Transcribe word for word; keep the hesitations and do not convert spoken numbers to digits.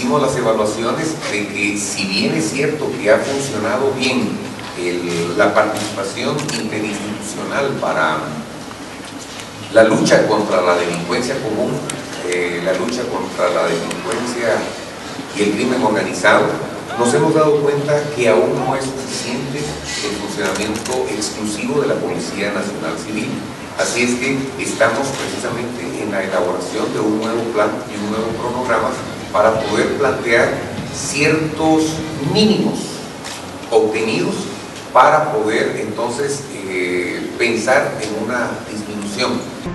hicimos las evaluaciones de que, si bien es cierto que ha funcionado bien el, la participación interinstitucional para la lucha contra la delincuencia común, eh, la lucha contra la delincuencia y el crimen organizado, nos hemos dado cuenta que aún no es suficiente el funcionamiento exclusivo de la Policía Nacional Civil. Así es que estamos precisamente en la elaboración de un nuevo plan y un nuevo cronograma para poder plantear ciertos mínimos obtenidos para poder entonces eh, pensar en una disminución.